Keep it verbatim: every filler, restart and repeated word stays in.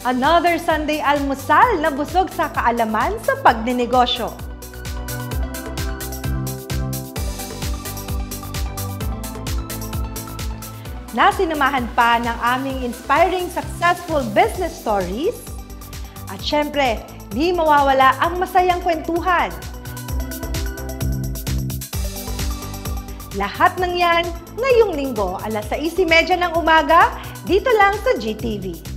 Another Sunday almusal na busog sa kaalaman sa pagnenegosyo. Nasinamahan pa ng aming inspiring successful business stories. At syempre, di mawawala ang masayang kwentuhan. Lahat ng yan ngayong linggo, alas sais trenta ng umaga, dito lang sa G T V.